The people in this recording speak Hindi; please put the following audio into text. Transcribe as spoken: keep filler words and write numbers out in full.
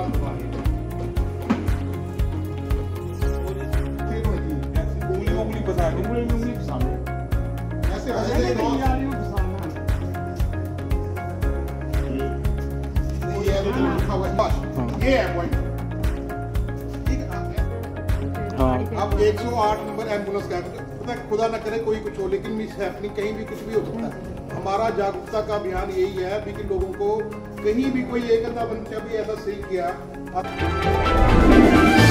उंगली उंगली फंसा के उंगली उंगली फंसाना ऐसे ऐसे ये है पॉइंट। अब एक सौ आठ नंबर एम्बुलेंस का पता खुदा न करे कोई कुछ हो, लेकिन मिस हैपनिंग कहीं भी कुछ भी हो सकता है। हमारा जागरूकता का अभियान यही है कि लोगों को कहीं भी कोई एक अंधा बंदा भी ऐसा सही किया